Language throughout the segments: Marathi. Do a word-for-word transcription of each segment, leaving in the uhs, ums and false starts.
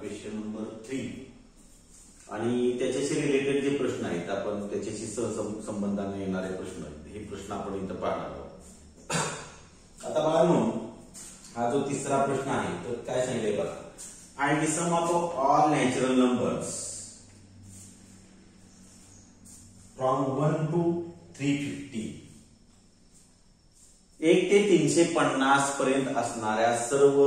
क्वेश्चन नंबर थ्री आणि त्याच्याशी रिलेटेड जे प्रश्न आहेत आपण त्याच्याशी सहसंबंधाने येणारे प्रश्न आहेत हे प्रश्न आपण इथं पाहणार आहोत. आता बाळांनो हा जो तिसरा प्रश्न आहे तर काय सांगितलंय बघा, find the sum of all natural numbers from one to three fifty. एक ते तीनशे पन्नास पर्यंत असणाऱ्या सर्व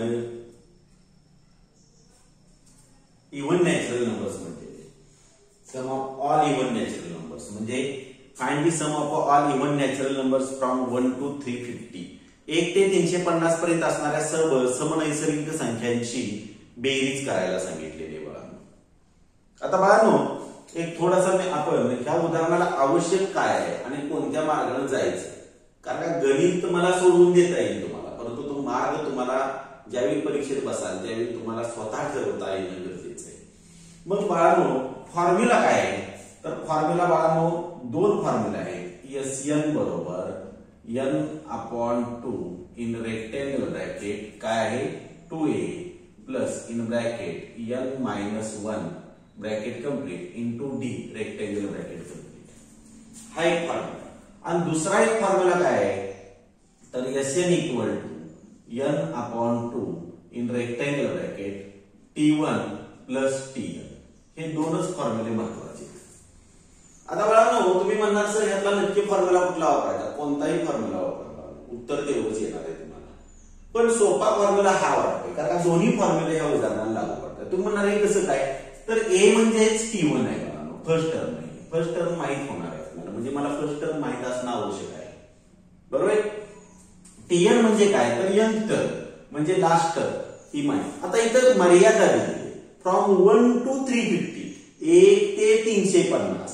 इव्हन नॅचरल नंबर्स म्हणजे sum of all even natural numbers म्हणजे find the sum of all even natural numbers from one to three fifty. एक ते तीनशे पन्नास पर्यंत असणाऱ्या सर्व समनैसर्गिक संख्यांची बेरीज करायला सांगितलेली बाळांनो. आता बाळांनो एक थोडासा मी आपण ह्या उदाहरणाला आवश्यक काय आहे आणि कोणत्या मार्गाने जायचं, कारण का गणित मला सोडवून देता येईल तुम्हाला, परंतु तो मार्ग तुम्हाला ज्यावेळी परीक्षेत बसाल त्यावेळी तुम्हाला स्वतः ठरवता येणं गरजेचं आहे. मग बाळांनो फॉर्म्युला काय आहे, तर फॉर्म्युला बाळांनो दोन फॉर्म्युला आहेत. एस एन बरोबर N upon two in rectangle bracket काय आहे two A plus in bracket N minus one bracket complete into D rectangle bracket complete. हा एक फॉर्म्युला. आणि दुसरा एक फॉर्म्युला काय आहे तर S N equal to N upon two in rectangle bracket T one plus T N. हे दोनच फॉर्म्युले महत्वाचे. आता बाळांनो तुम्ही म्हणणार सर ह्यातला नक्की फॉर्म्युला कुठला वापरायचा, कोणताही फॉर्म्युला वापरा, उत्तर तेवढंच येणार आहे तुम्हाला. पण सोपा फॉर्म्युला हा वाटतोय कारण का दोन्ही फॉर्म्युले ह्या उदाहरणाला लागू पडतात. तुम्ही म्हणणार हे कसं काय, तर ए म्हणजेच टी वन आहे बाळांनो, फर्स्ट टर्म आहे. फर्स्ट टर्म माहित होणार आहे तुम्हाला, म्हणजे मला फर्स्ट टर्म माहित असणं आवश्यक आहे, बरोबर. टी एन म्हणजे काय तर एन टर्म म्हणजे लास्ट टर्म ही माहिती. आता इथं मर्यादा दिली from one to three fifty एक ते तीनशे पन्नास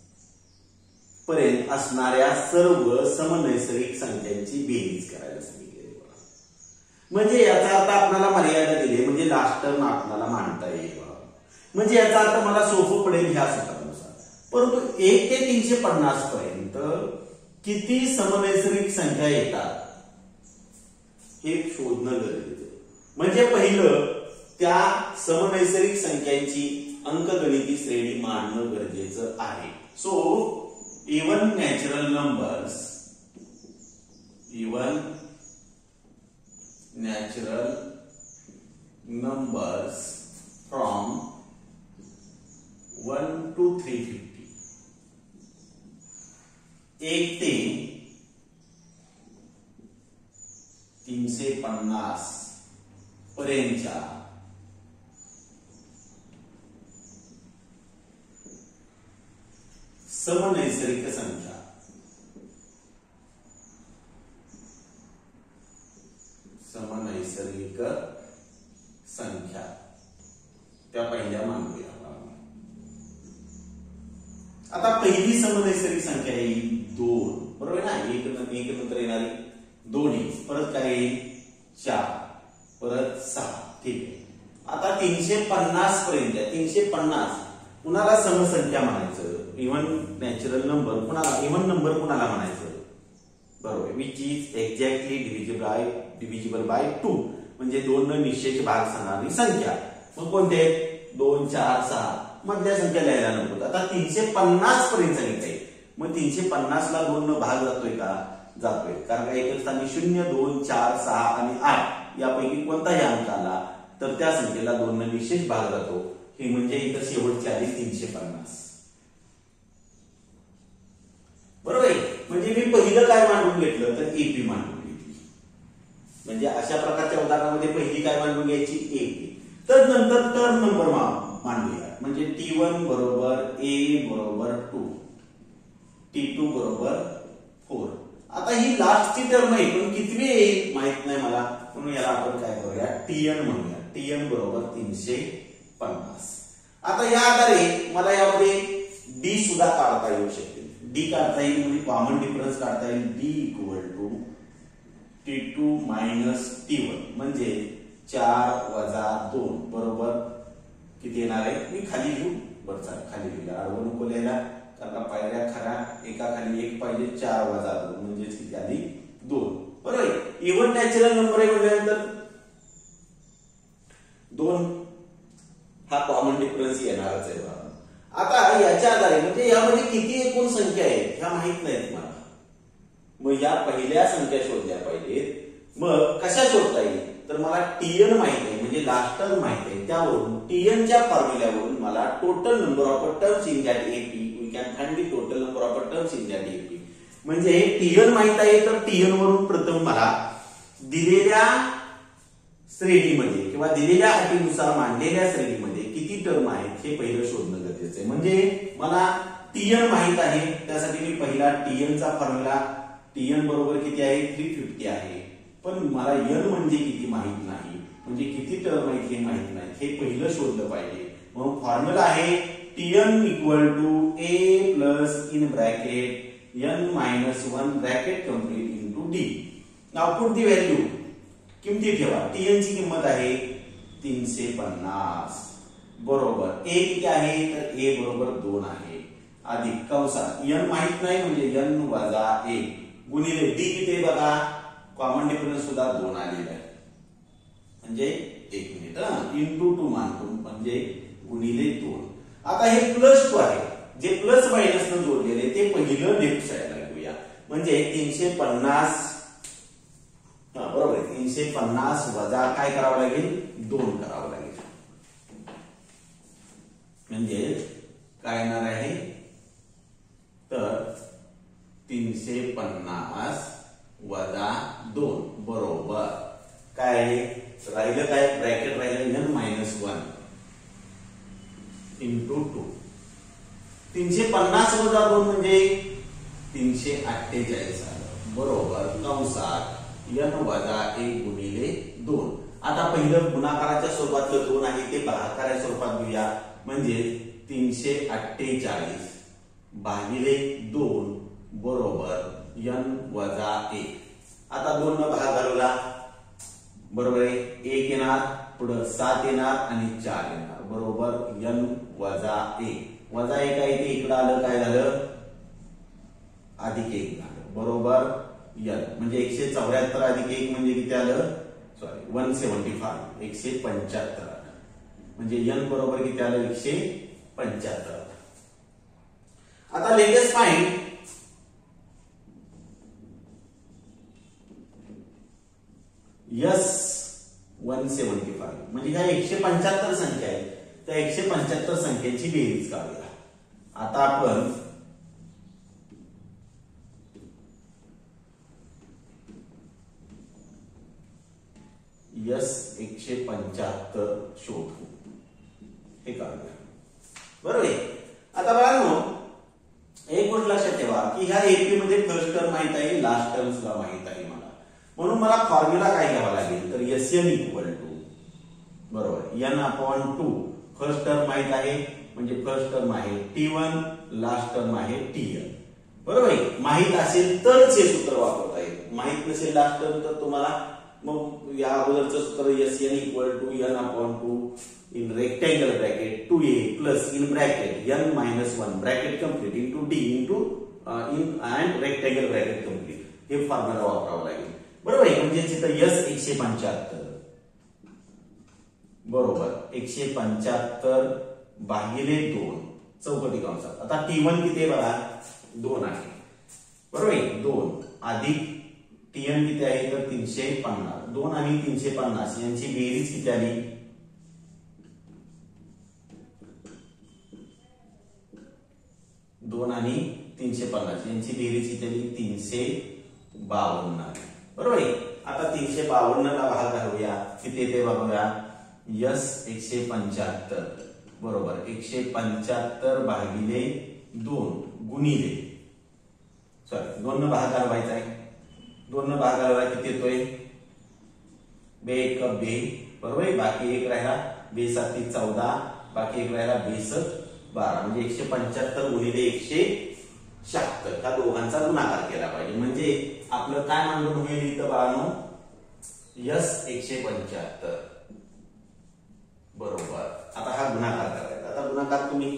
पर्यंत असणाऱ्या सर्व समनैसर्गिक संख्यांची बेरीज करायला सांगितलेली. म्हणजे याचा अर्थ आपल्याला मर्यादा दिली म्हणजे लास्ट टर्म आपल्याला मांडता येईल, म्हणजे याचा अर्थ मला सोपं पडेल ह्या सूत्रानुसार. परंतु एक ते तीनशे पन्नास पर्यंत किती समनैसर्गिक संख्या येतात हे शोधणं गरजेचं आहे. म्हणजे पहिलं त्या समनैसर्गिक संख्यांची अंकगणिती श्रेणी मांडणं गरजेचं आहे. So even natural numbers even natural numbers from one to three fifty एक ते तीनशे पन्नास पर्यंतच्या समनैसर्गिक संख्या समनैसर्गिक संख्या त्या पहिल्या मानूया. आता पहिली समनैसर्गिक संख्या ही दोन, बरोबर ना. एक एक नंतर येणारी दोन येईल, परत काय येईल चार, परत सहा. ठीक आहे. आता तीनशे पन्नास पर्यंत तीनशे पन्नास कुणाला समसंख्या म्हणायचं, इव्हन नॅचरल नंबर कुणाला, इव्हन नंबर कुणाला म्हणायचं, बरोबर, which is exactly divisible by divisible by two म्हणजे दोन निश्चेचे भाग सांगणारी संख्या. मग कोणते दोन चार सहा मधल्या संख्या लिहायला नको. आता तीनशे पन्नास पर्यंत सांगितलंय, मग तीनशे पन्नास ला दोन भाग जातोय का, जातोय, कारण का एक स्थानी शून्य दोन चार सहा आणि आठ यापैकी कोणताही अंक आला तर त्या संख्येला दोन विशेष भाग जातो. हे म्हणजे इथं शेवटची आली तीनशे पन्नास, बरोबर आहे. म्हणजे मी पहिलं काय मांडून घेतलं तर एपी मांडून घेतली. म्हणजे अशा प्रकारच्या उदाहरणामध्ये पहिली काय मांडून घ्यायची एपी, तर नंतर टर्म नंबर मांडूया. म्हणजे टी वन बरोबर ए बरोबर टू, टी टू बरोबर फोर. आता ही लास्टची टर्म आहे पण कितवी येईल माहित नाही मला, म्हणून याला आपण काय करूया टीएन म्हणूया. टीएन बरोबर तीनशे पन्नास. आता या आधारे मला यामध्ये डी सुद्धा काढता येऊ शकते. डी काढता येईल म्हणजे कॉमन डिफरन्स काढता येईल. D equal to T two minus T one म्हणजे चार वजा दोन बरोबर किती येणार आहे, मी खाली लिहू, बरं चालेल खाली लिहिला, आडवं नको लिहायला कारण का पायऱ्या खऱ्या, एका खाली एक पाहिजे, चार वजा दोन म्हणजे किती आली दोन, बरोबर. इव्हन नॅचरल नंबर आहे म्हटल्यानंतर दोन डिफरन्स येणारच आहे बघा. आता याच्या आधारे म्हणजे यामध्ये किती एकूण संख्या आहेत ह्या माहित नाहीत मला. मग या पहिल्या संख्या शोधल्या पाहिजेत. मग कशा शोधता येईल तर मला टीएन माहित आहे म्हणजे लास्ट टर्म माहित आहे. त्यावरून टीएनच्या फॉर्म्युल्यावरून मला total number of terms in that AP we can find the total number of terms in that AP. म्हणजे टीएन माहित आहे तर टीएन वरून प्रथम मला दिलेल्या श्रेणीमध्ये किंवा दिलेल्या अटीनुसार मांडलेल्या श्रेणीमध्ये किती टर्म आहेत हे पहिलं शोधणं गरजेचं आहे. म्हणजे मला टीएन माहित आहे त्यासाठी मी पहिला टीएनचा फॉर्म्युला टीएन बरोबर किती आहे तीन सौ पन्नास आहे. पण मला एन म्हणजे किती माहित नाही म्हणजे किती टर्म आहेत हे माहित नाही हे पहिलं शोधलं पाहिजे. मग फॉर्म्युला आहे TN equal to A plus in bracket N minus one bracket complete into D. Now put the value किमती ठेवा. टीएन ची किंमत आहे तीनशे पन्नास बरोबर ए किती आहे तर ए बरोबर दोन आहे अधिक कंसात एन माहित नाही म्हणजे एन वजा एक गुणिले डी किती आहे बघा कॉमन डिफरन्स सुद्धा दोन आलेला आहे म्हणजे एक मिनिट इंटू टू मानतो म्हणजे गुणिले दोन. आता हे प्लस टू आहे जे प्लस मायनस न जोडलेले ते पहिलं लेफ्ट साइडला घेऊया म्हणजे तीनशे पन्नास बरोबर आहे. तीनशे पन्नास वजा काय करावं लागेल दोन करावं लागेल म्हणजे काय येणार आहे तर तीनशे पन्नास वजा दोन बरोबर काय आहे राहिलं काय ब्रॅकेट राहिलं N minus one into two. तीनशे पन्नास वजा दोन म्हणजे तीनशे अठ्ठेचाळीस आलं बरोबर कंसात एन वजा एक गुणिले दोन. आता पहिलं गुणाकाराच्या स्वरूपातलं दोन आहे ते भागाकाराच्या स्वरूपात घेऊया म्हणजे तीनशे अठ्ठेचाळीस भागिले दोन बरोबर एन वजा एक. आता दोन न भाग घालवला बरोबर आहे एक येणार पुढे सात येणार आणि चार येणार बरोबर एन वजा एक. वजा एक आहे ते इकडे आलं काय झालं अधिक एक झालं बरोबर एन म्हणजे एकशे चौऱ्याहत्तर अधिक एक म्हणजे किती आलं सॉरी वन सेव्हन्टी फाय एकशे पंच्याहत्तर आलं म्हणजे एन बरोबर किती आलं एकशे पंच्याहत्तर. आता latest find S one seventy five म्हणजे ह्या एकशे पंच्याहत्तर संख्या आहेत त्या एकशे पंच्याहत्तर संख्येची बेरीज काढूया. आता आपण यस एकशे पंच्याहत्तर शोधू हे काढूया बरोबर आहे. आता बघा एक गोष्ट लक्षात ठेवा की ह्या एपी मध्ये फर्स्ट टर्म माहित आहे लास्ट टर्म सुद्धा माहित आहे मला म्हणून मला फॉर्म्युला काय घ्यावा लागेल तर एस एन इक्वल टू बरोबर N upon two first term माहित आहे म्हणजे फर्स्ट टर्म आहे टी वन लास्ट टर्म आहे टी एन बरोबर आहे. माहित असेल तरच हे सूत्र वापरता येईल माहित नसेल लास्ट टर्म तर तुम्हाला मग या अगोदरचं सूत्र S N equal to N upon two in rectangle bracket two A plus in bracket n minus one bracket complete into d into uh, in and rectangle bracket complete हे फॉर्म्युला वापरावा लागेल बरोबर आहे. म्हणजे तिथं यस एकशे पंच्याहत्तर बरोबर एकशे पंच्याहत्तर भागिले दोन चौकटी कंसात. आता टी वन किती आहे बघा दोन आहे बरोबर आहे दोन अधिक टी एन किती आहे तर तीनशे पन्नास दोन आणि तीनशे पन्नास यांची बेरीज किती आली दोन आणि तीनशे पन्नास यांची बेरीज किती आली तीनशे बावन्न बरोबर आहे. आता तीनशे बावन्न ला भाग घालूया किती येते बघूया यस एकशे पंच्याहत्तर बरोबर एकशे पंच्याहत्तर भागिले दोन गुणिले सॉरी दोन न भाग घालवायचा आहे दोन न भाग घालवायला किती येतोय बे एक बे बरोबर आहे. बाकी एक राहिला बे साती चौदा बाकी एक राहिला बेसत बारा म्हणजे एकशे पंच्याहत्तर गुणिले एकशे शहात्तर ह्या दोघांचा गुणाकार केला पाहिजे म्हणजे आपलं काय मांडून होईल इथं बाळांनो यस एकशे पंच्याहत्तर बरोबर. आता हा गुणाकार करायचा. आता गुणाकार तुम्ही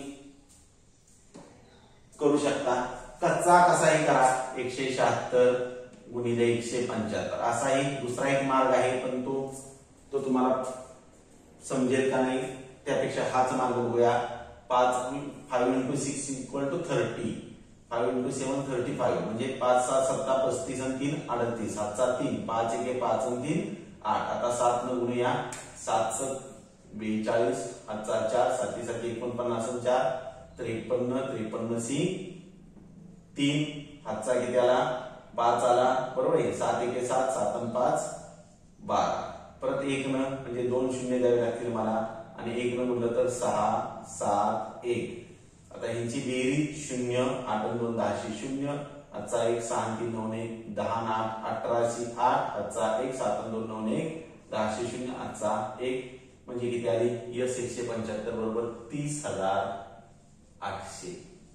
करू शकता कच्चा कसाही करा एकशे शहात्तर गुणिले एकशे पंच्याहत्तर असाही दुसरा एक मार्ग आहे पण तो तो तुम्हाला समजेल का नाही त्यापेक्षा हाच मार्ग बघूया. पाच five into six equal to thirty, five into seven thirty five, म्हणजे पाच सात सत्ता पस्तीस आणि तीन अडतीस, सातचा तीन, पाच एक पाच आणि तीन आठ. आता सात न गुणूया, सात बेचाळीस, हातचा चार, साती साती एकोणपन्नास आणि चार त्रेपन्न, त्रेपन्न सी तीन, हातचा किती आला पाच आला, बरोबर आहे. सात एक सात, सात आणि पाच बारा. परत एक न म्हणजे दोन शून्य द्यावे लागतील मला, आणि एक न म्हटलं तर सहा सात एक. आता ह्यांची बेरीज शून्य, आठ आणि दोन दहाशे शून्य, आजचा एक सहा तीन नऊ एक, दहा आठ अठराशे आठ, आजचा एक सात आणि दोन नऊ एक, दहाशे शून्य, आजचा एक, म्हणजे किती आली यस एकशे पंच्याहत्तर बरोबर तीस हजार आठशे.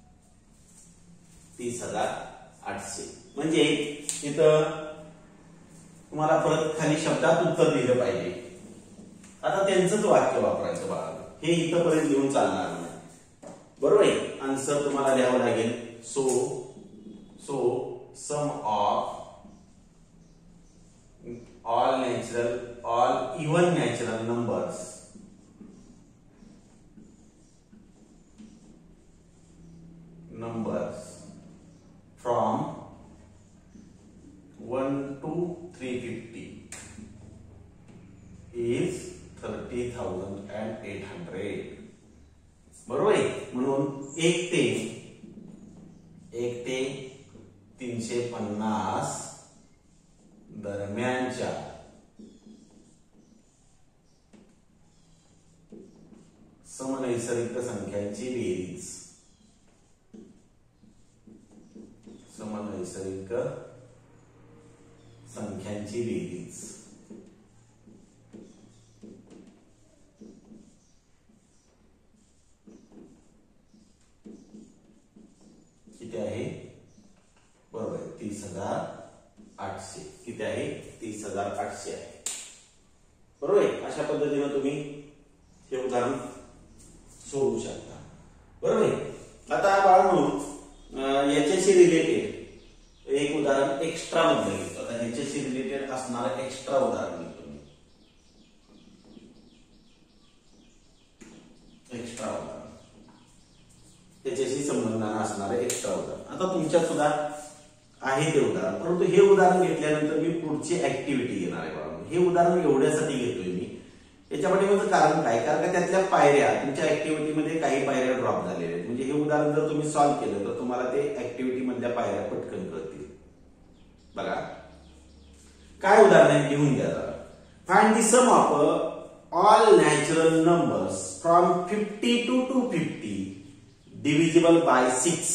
तीस हजार आठशे म्हणजे इथं तुम्हाला परत खाली शब्दात उत्तर दिलं पाहिजे. आता त्यांचंच वाक्य वापरायचं बाळा, हे इथंपर्यंत लिहून चालणार नाही, बरोबर आहे. आन्सर तुम्हाला द्यावं लागेल. So so sum of all natural all even natural numbers numbers from one to three fifty is thirty thousand and eight hundred. बरोबर आहे. म्हणून एक ते एक ते तीनशे पन्नास दरम्यानच्या समनैसर्गिक संख्यांची बेरीज समनैसर्गिक संख्यांची बेरीज किती आहे, बरोबर आहे तीस हजार आठशे. किती आहे तीस हजार आठशे आहे, बरोबर आहे. अशा पद्धतीने तुम्ही हे उदाहरण सोडवू शकता, बरोबर आहे. आता बाळांनो याच्याशी रिलेटेड एक उदाहरण एक्स्ट्रा मध्ये घेतो. आता याच्याशी रिलेटेड असणारं एक्स्ट्रा उदाहरण घेतो मी. एक्स्ट्रा उदाहरण त्याच्याशी संबंधानं असणारं एक्स्ट्रा उदाहरण. आता तुमच्यात सुद्धा आहे ते उदाहरण, परंतु हे उदाहरण घेतल्यानंतर मी पुढची ऍक्टिव्हिटी घेणार आहे बाळा. हे उदाहरण एवढ्यासाठी घेतोय मी, याच्या पाठीमागचं कारण काय, कारण का त्यातल्या पायऱ्या तुमच्या ऍक्टिव्हिटीमध्ये काही पायऱ्या ड्रॉप झालेल्या आहेत. म्हणजे हे उदाहरण जर तुम्ही सॉल्व्ह केलं तर तुम्हाला ते ऍक्टिव्हिटी मधल्या पायऱ्या पटकन कळतील. बघा काय उदाहरण आहे, लिहून घ्या जरा. Find the sum of all natural numbers from fifty to two fifty divisible by six.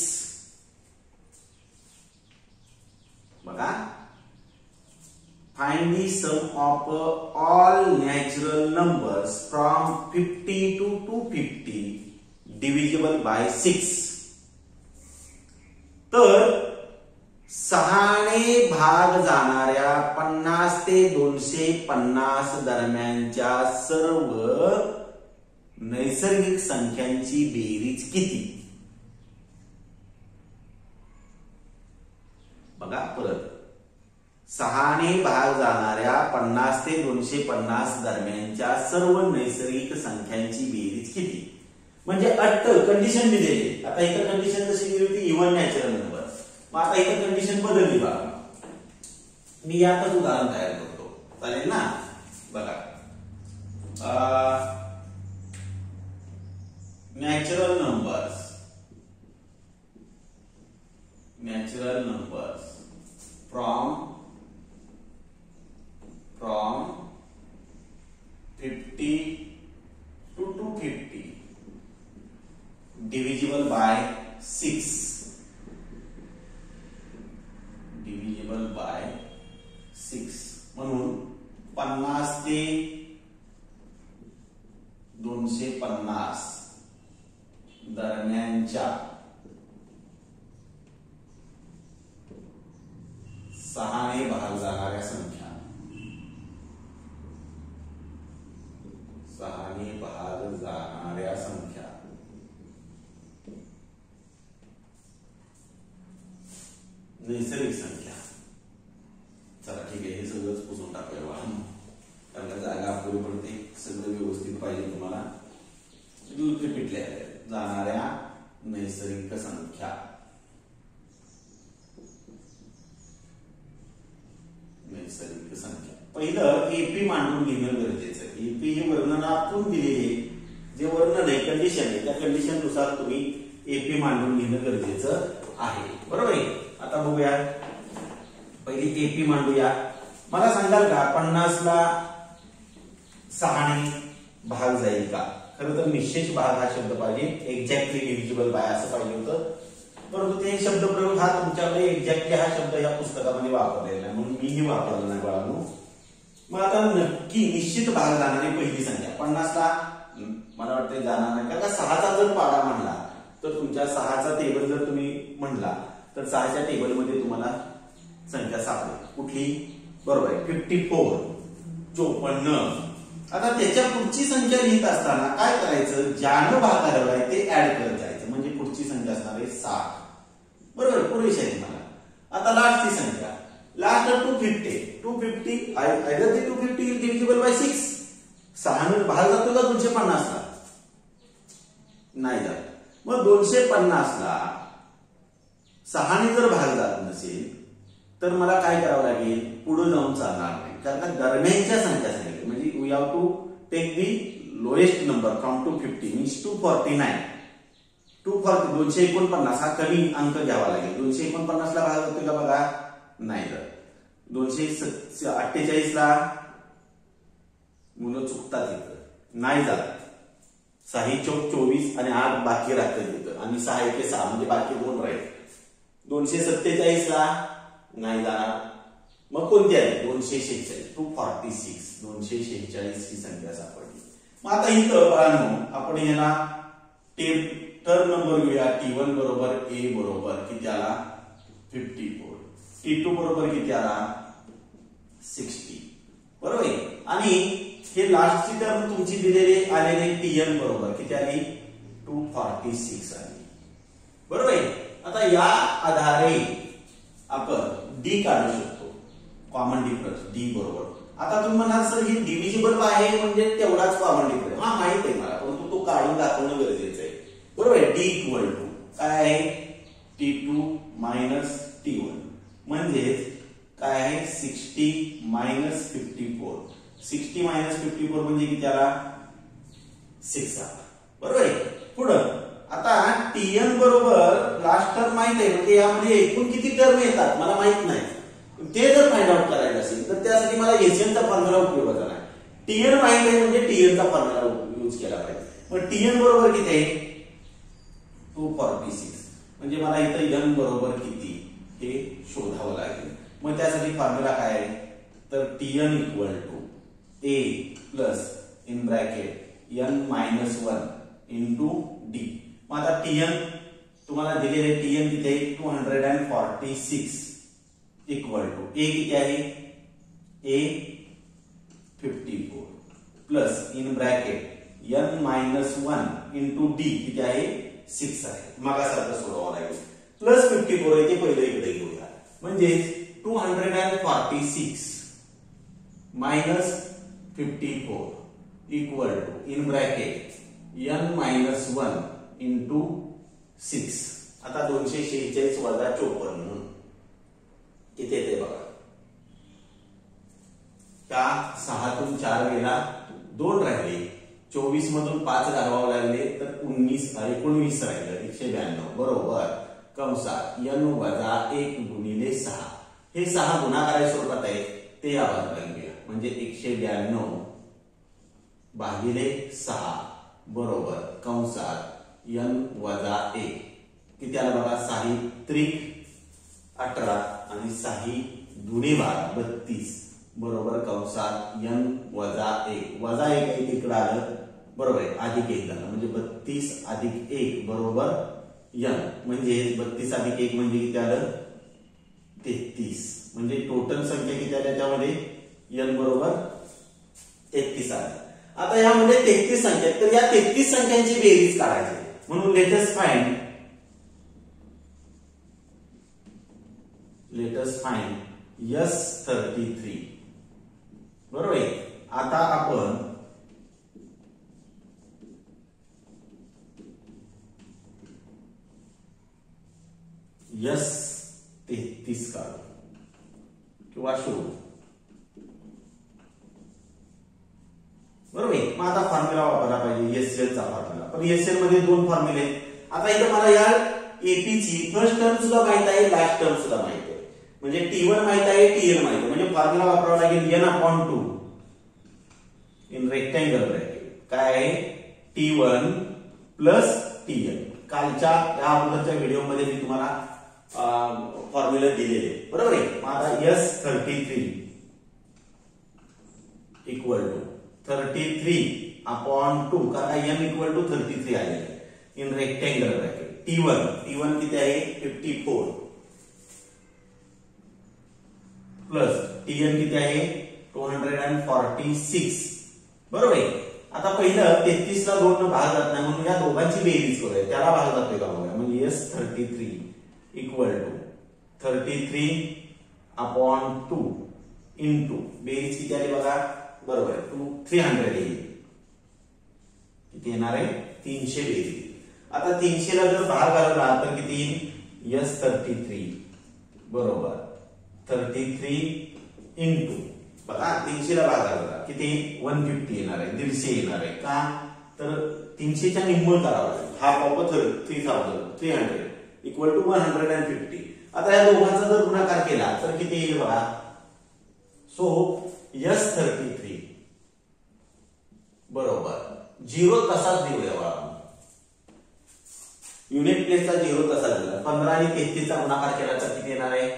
बघा find the sum of all natural numbers from fifty to two hundred fifty divisible by six. तर सहाने भाग जाणाऱ्या पन्नास ते दोनशे पन्नास दरम्यानच्या सर्व नैसर्गिक संख्यांची बेरीज किती. बघा परत, सहाने भाग जाणाऱ्या पन्नास ते दोनशे पन्नास दरम्यानच्या सर्व नैसर्गिक संख्यांची बेरीज किती. म्हणजे अट कंडिशन दिलेली. आता इथं कंडिशन कशी दिली होती, इव्हन नॅचरल नंबर. मग आता इथं कंडिशन बदलली बघा. मी यातच उदाहरण तयार करतो, चालेल ना. बघा natural numbers natural numbers from from fifty to two hundred fifty divisible by six. Divisible by six. म्हणून पन्नास ते दोनशे पन्नास दरम्यानच्या सहाने भाग जाणाऱ्या संख्या सहाने भाग जाणाऱ्या संख्या नैसर्गिक संख्या. चला ठीक आहे, हे सगळंच पुसून टाकूया कारण का जागा अपुरी पडते. सगळं व्यवस्थित पाहिजे तुम्हाला. पहिलं एपी मांडून घेणं गरजेचं आहे. एपी हे वर्णनातून दिलेले जे वर्णन आहे, कंडिशन आहे, त्या कंडिशन नुसार तुम्ही एपी मांडून घेणं गरजेचं आहे. बरोबर आहे. आता बघूया, पहिली एपी मांडूया. मला सांगाल का पन्नासला सहाने भाग जाईल का? खरं तर निश्चित भाग हा शब्द पाहिजे, एक्झॅक्टली डिव्हिजिबल बाय असं पाहिजे होतं, परंतु ते शब्दप्रयोग हा तुमच्याकडे एक्झॅक्टली हा शब्द या पुस्तकामध्ये वापरलेला नाही, म्हणून मीही वापरला नाही बाळांनो. मग आता नक्की निश्चित भाग जाणारी पहिली संख्या पन्नासला मला वाटतं जाणार नाही, कारण का सहाचा जर पाडा म्हणला तर तुमच्या सहाचा टेबल जर तुम्ही म्हणला तर सहाच्या टेबलमध्ये तुम्हाला संख्या सापडेल. कुठली? बरोबर आहे, फिफ्टी फोर, चोपन्न. आता त्याच्या पुढची संख्या लिहित असताना काय करायचं, ज्यानं भाग घालवलाय ते ऍड करत जायचं, म्हणजे पुढची संख्या असणार आहे साठ. बरोबर, पुरेशी आहे मला. आता लास्टची संख्या, last two fifty. Two fifty either ती two fifty is divisible by six. सहानं भाग जातो का दोनशे पन्नासला? नाही जात. मग दोनशे पन्नासला सहाने जर भाग जात नसेल तर मला काय करावं लागेल, पुढे जाऊन चालणार नाही, कारण का दरम्यानच्या संख्या सांगितल्या, म्हणजे we have to take the lowest number from two fifty means two forty nine. Two forty दोनशे एकोणपन्नास हा कमी अंक घ्यावा लागेल. दोनशे एकोणपन्नास ला भाग जातोय का बघा? नाही जात. दोनशे अठ्ठेचाळीस ला मुलं चुकतात इथं, नाही जात. सहा चौक चोवीस आणि आठ बाकी राहते तिथं, आणि सहा एके सहा म्हणजे बाकी दोन राहील. दोनशे सत्तेचाळीस ला नाही जाणार. मग कोणती आहे? दोनशे शेहेचाळीस, टू फॉर्टी सिक्स. दोनशे शेहेचाळीस ही संख्या सापडली. मग आता इथं बाळांनो आपण याला टर्म नंबर घेऊया. टी वन बरोबर ए बरोबर किती आला? Fifty four. टी टू बरोबर किती आला? सिक्स्टी. बरोबर आहे. आणि हे लास्टची टर्म तुमची दिलेली आलेली टी एन बरोबर किती आली? टू फॉर्टी सिक्स आली. बरोबर आहे. आता या आधारे आपण डी काढू शकतो, कॉमन डिफरन्स डी बरोबर. आता तुम्ही म्हणाल सर ही डिव्हिजिबल आहे म्हणजे तेवढाच कॉमन डिफरन्स. हा माहित आहे मला, परंतु तो काढून दाखवणं गरजेचं आहे. बरोबर आहे. डी इक्वल टू काय आहे? T two minus T one म्हणजेच काय आहे? Sixty minus fifty four. Sixty minus fifty four म्हणजे किती आला? सिक्स आला. बरोबर आहे. पुढं आता टीएन बरोबर लास्ट टर्म माहित आहे, म्हणजे यामध्ये एकूण किती टर्म येतात मला माहित नाही. ते जर फाइंड आउट करायचं असेल तर त्यासाठी मला एसएनचा फॉर्म्युला उपयोगाचा नाही. टीएन माहित आहे म्हणजे टीएनचा फॉर्म्युला यूज केला पाहिजे. मग टीएन बरोबर किती आहे? Two forty six. म्हणजे मला इथं एन बरोबर किती हे शोधावं लागेल. मग त्यासाठी फॉर्म्युला काय आहे? तर TN equal to A plus in bracket N minus one into D. मग आता टीएन तुम्हाला दिलेले टीएन किती आहे? Two hundred and forty six equal to A किती आहे? A fifty four plus in bracket N minus one into D किती आहे? सिक्स आहे. मागासारखं सोडवावं लागेल. प्लस फिफ्टी फोर आहे ते पहिलं इकडे घेऊया. म्हणजे two hundred and forty six minus fifty four equal to in bracket N minus one into six. आता दोनशे शेहेचाळीस वजा चोपन्न किती येते बघा. त्या सहातून चार गेला, दोन राहिले. चोवीस मधून पाच घालवावं लागले तर उन्नीस एकोणवीस राहिलं. एकशे ब्याण्णव बरोबर कंसात एन वजा एक गुणिले सहा. हे सहा गुणाकाराच्या स्वरूपात आहे, ते या बाजूला घेऊया. म्हणजे एकशे ब्याण्णव भागिले सहा बरोबर कंसात एन वजा एक किती आला बघा? साही त्रिक अठरा आणि साही दुने बारा बत्तीस बरोबर कंसात एन वजा एक. वजा एक आहे तिकडे आलं बरोबर आहे, अधिक एक झालं म्हणजे बत्तीस अधिक एक बरोबर एन. म्हणजे बत्तीस अधिक एक म्हणजे किती आलं? तेहतीस. म्हणजे टोटल संख्या किती आल्या त्यामध्ये? एन बरोबर तेहतीस आल्या. आता यामध्ये तेहतीस संख्या, तर या तेहतीस संख्यांची बेरीज काढायची. म्हणून let's find let's find S thirty three. बरोबर आहे. आता आपण एस तेहतीस काढू किंवा शोधू. बरोबर आहे. मग आता फॉर्म्युला वापरला पाहिजे एसएल चा फॉर्म्युला, पण एसएल मध्ये दोन फॉर्म्युले आहेत. आता इथं मला या एपी ची फर्स्ट टर्म सुद्धा माहित आहे, लास्ट टर्म सुद्धा माहित आहे. म्हणजे टी वन माहित आहे, टीएल माहित आहे. म्हणजे फॉर्म्युला वापरावा लागेल N upon two in rectangle bracket. काय आहे? T one plus TL. कालच्या या अगोदरच्या व्हिडिओ मध्ये मी तुम्हाला फॉर्म्युला दिलेले, बरोबर आहे. मग आता S thirty three equal to thirty three upon two, कारण M equal to thirty three आलेलं आहे in rectangle bracket. T one T one किती आहे? फिफ्टी फोर प्लस टीएन किती आहे? Two hundred and forty six. बरोबर आहे. आता पहिलं तेहतीस ला दोन भाग जात नाही, म्हणून या दोघांची बेरीज करूया. त्याला भाग जातोय का बघूया. म्हणजे S thirty three equal to thirty three upon two into बेरीज किती आली बघा. बरोबर आहे. टू थ्री हंड्रेड येईल. किती येणार आहे? तीनशे बेरीज. आता तीनशे ला जर भाग घालवला तर किती येईल? एस थर्टी थ्री बरोबर थर्टी थ्री इंटू बघा तीनशे ला भाग घालवला किती? वन फिफ्टी येणार आहे, दीडशे येणार आहे. का तर तीनशेच्या निम्मं करावं लागेल. Half of three thousand three hundred equal to one hundred and fifty. आता या दोघांचा जर गुणाकार केला तर किती येईल बघा. सो एस थर्टी थ्री बरोबर झिरो तसाच देऊया बघा. युनिट प्लेसचा झिरो तसाच दिला. पंधरा आणि तेहतीस चा गुणाकार केला तर किती येणार आहे?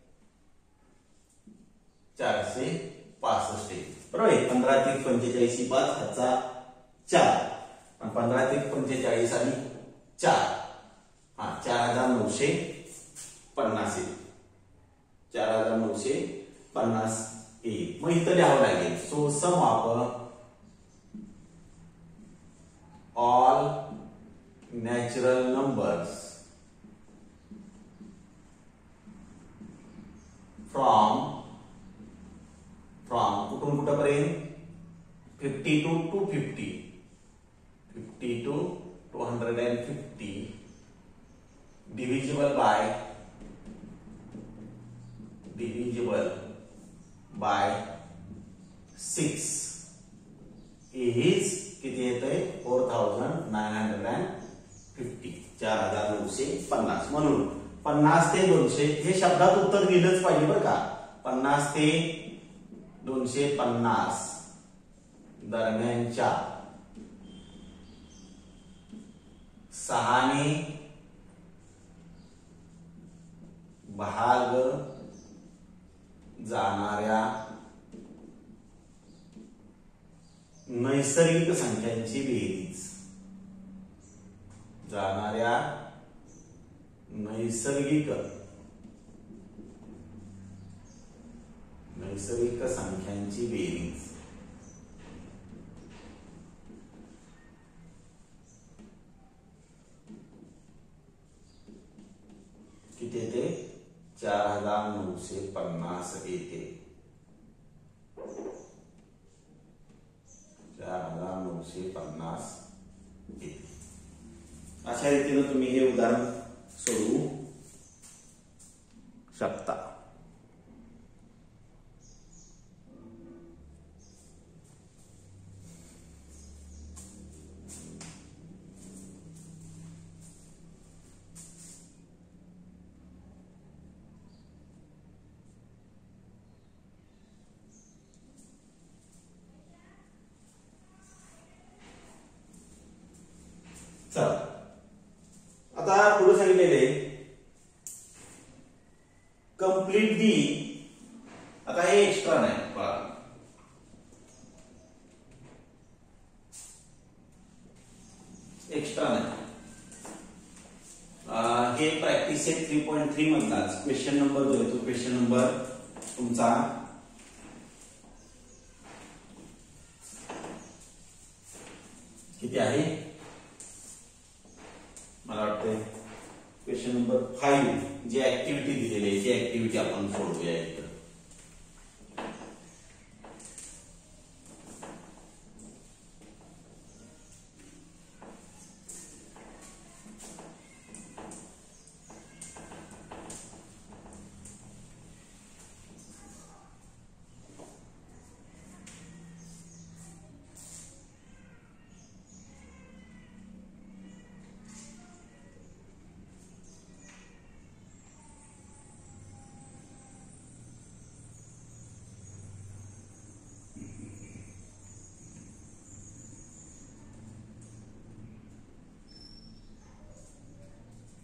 चारशे पासष्ट. बरोबर आहे. पंधरा ते पंचेचाळीस पाच हाचा चार, पंधरा ते पंचेचाळीस आणि चार, हा चार हजार नऊशे पन्नास येईल. चार हजार नऊशे पन्नास येईल. मग इथं लिहावं लागेल. So sum of all natural numbers from from कुठून कुठपर्यंत? Fifty to two fifty fifty to two hundred and fifty divisible by divisible by six is किती येतंय? Four thousand nine hundred and fifty. चार हजार नऊशे पन्नास. म्हणून पन्नास ते दोनशे हे शब्दात उत्तर दिलंच पाहिजे बरं का. पन्नास ते दोनशे पन्नास दरम्यानच्या सहाने भाग जाणाऱ्या नैसर्गिक संख्यांची बेरीज. जाणाऱ्या नैसर्गिक नैसर्गिक संख्यांची बेरीज. किती येते? चार हजार नऊशे पन्नास येते. चार हजार नऊशे पन्नास येते. अशा रीतीने तुम्ही हे उदाहरण सोडवू शकता. चला आता पुढे सांगितलेले कंप्लीट दी. आता हे एक्स्ट्रा नाही बघा. एक्स्ट्रा नाही. हे practice set three point three मधलाच क्वेश्चन नंबर जो आहे तो क्वेश्चन नंबर तुमचा किती आहे? मला वाटतंय क्वेश्चन नंबर फाईव्ह जी ऍक्टिव्हिटी दिलेली आहे ती ऍक्टिव्हिटी आपण सोडवूया. इथं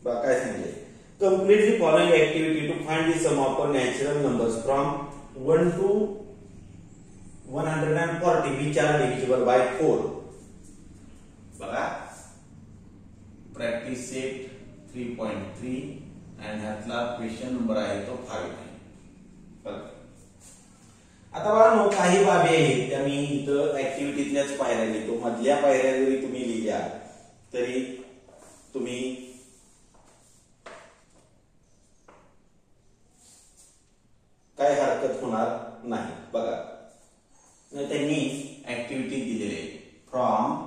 बघा काय सांगितले, complete the following activity to find the sum of natural numbers from one to one hundred and forty which are divisible by four. बघा practice set three point three आणि ह्यातला क्वेश्चन नंबर आहे तो फाईव्ह आहे. बघा आता बघा काही बाबी आहेत त्या मी इथं ऍक्टिव्हिटीतल्याच पायऱ्या लिहितो. मधल्या पायऱ्या जरी तुम्ही लिहिल्या तरी तुम्ही काय हरकत होणार नाही. बघा त्यांनी ऍक्टिव्हिटी दिलेले from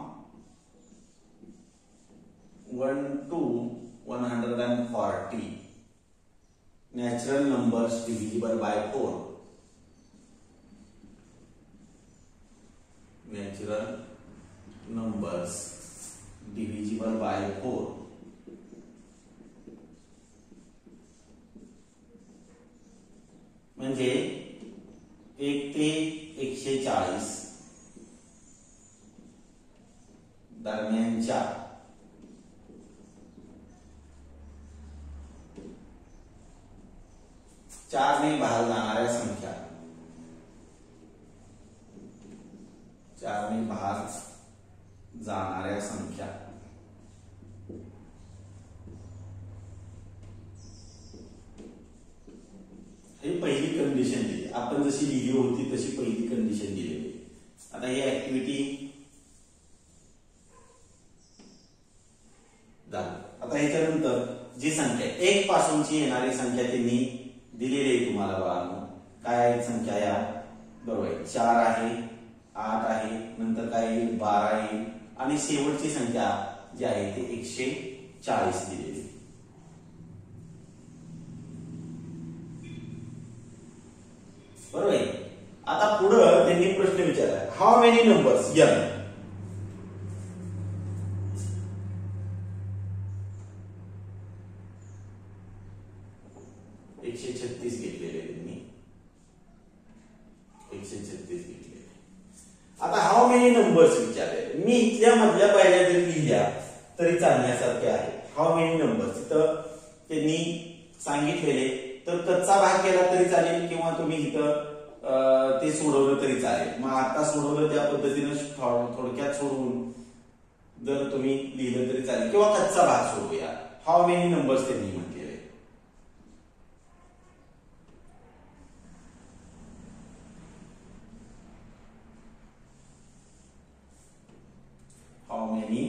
one to one hundred and forty natural numbers divisible by four. Natural numbers divisible by four. म्हणजे एक ते एकशे चाळीस दरम्यानच्या चारने भाग जाणाऱ्या संख्या चारने भाग जाणाऱ्या संख्या ही पहिली कंडिशन दिली. आपण जशी लिहिली होती तशी पहिली कंडिशन दिलेली. आता ही ऍक्टिव्हिटी झाली. आता ह्याच्यानंतर जी संख्या एक पासूनची येणारी संख्या त्यांनी दिलेली आहे तुम्हाला बाळांनो. काय आहे संख्या या बरोबर चार आहे, आठ आहे, नंतर काय येईल बारा येईल आणि शेवटची संख्या जी आहे ती एकशे चाळीस दिलेली. बरोबर आहे. आता पुढं त्यांनी प्रश्न विचारला हाऊ मेनी नंबर्स एन. एकशे छत्तीस घेतलेले त्यांनी एकशे छत्तीस घेतलेले. आता हाऊ मेनी नंबर्स विचारले. मी इथल्या मधल्या पायऱ्या जरी लिहिल्या तरी चालण्यासारखे आहे. हाऊ मेनी नंबर्स इथं त्यांनी सांगितलेले तर कच्चा भाग केला तरी चालेल किंवा तुम्ही इथं ते सोडवलं तरी चालेल. मग आता सोडवलं त्या पद्धतीनं थोडक्यात सोडवून जर तुम्ही लिहिलं तरी चालेल किंवा कच्चा भाग सोडूया. हाऊ मेनी नंबर्स त्यांनी म्हटलेले. How many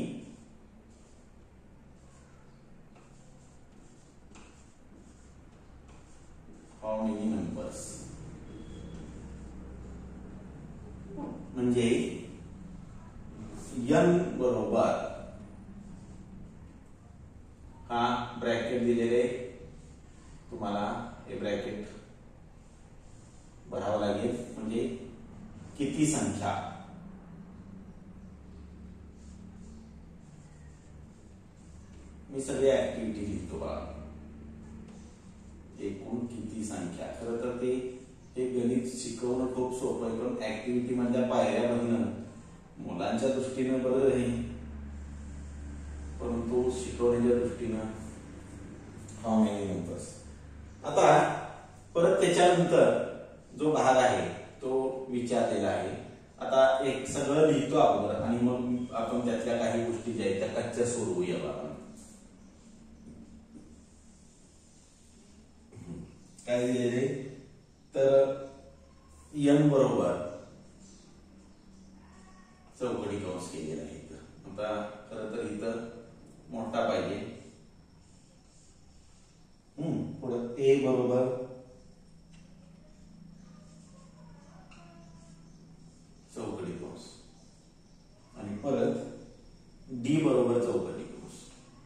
how many numbers म्हणजे n बरोबर हा ब्रॅकेट दिलेले तुम्हाला हे ब्रॅकेट भरावं लागेल. म्हणजे किती संख्या मी सगळ्या ऍक्टिव्हिटी लिहितो बघा. एकूण किती संख्या. खरं तर ते हे गणित शिकवणं खूप सोपं आहे पण ऍक्टिव्हिटी मधल्या पायऱ्या बघणं मुलांच्या दृष्टीनं बरं आहे परंतु शिकवण्याच्या दृष्टीनं हाऊ मेनी नंबर्स. आता परत त्याच्यानंतर जो भाग आहे तो विचारलेला आहे. आता एक सगळं लिहितो अगोदर आणि मग आपण त्यातल्या काही गोष्टी ज्या आहेत त्या कच्च्या सोडवूया बघा. काय दिलेले तर n बरोबर चौकडी कंस केलेला आहे. आता खरं तर इथं मोठा पाहिजे. हम्म पुढे a बरोबर चौकडी कंस आणि परत d बरोबर चौकडी कंस.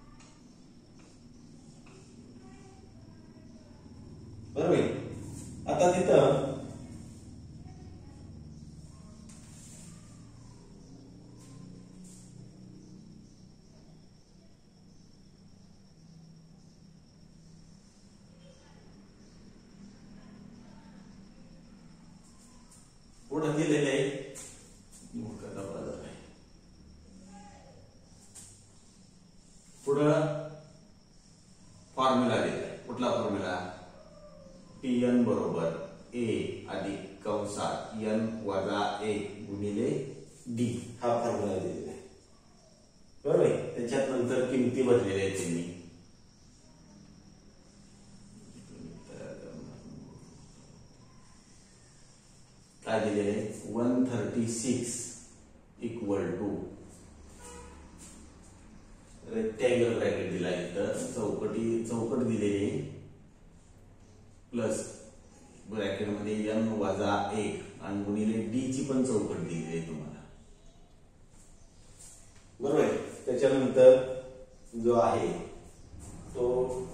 बरोबर. आता तिथं पुढे दिलेले आहे पुढं बरोबर ए अधिक कंसात एन वजा एक गुणिले डी हा फॉर्म्युला दिलेला आहे. बरोबर आहे. त्याच्यात नंतर किमती भरलेल्या आहेत त्यांनी. काय दिलेले आहे one thirty six equal to rectangle bracket दिला इथं चौकटी चौकट दिलेली प्लस ब्रॅकेट मध्ये एन वजा एक आणि गुणिले डी ची पण चौकट दिली आहे तुम्हाला. बरोबर आहे. त्याच्यानंतर जो आहे तो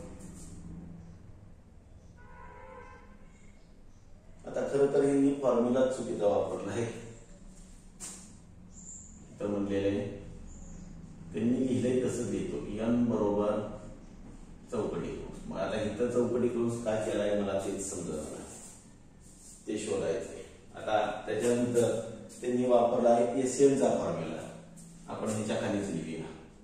आता खरं तर यांनी फॉर्म्युला चुकीचा वापरला आहे. तर म्हणलेले त्यांनी लिहिलंय तसं देतो एन बरोबर चौकटी कंस. मग आता इथं चौकटी कंस काय केलाय मला तेच समजलं ते शोधायचंय. आता त्याच्यानंतर त्यांनी वापरला आहे एसएन चा फॉर्म्युला. आपण ह्याच्या खालीच लिहूया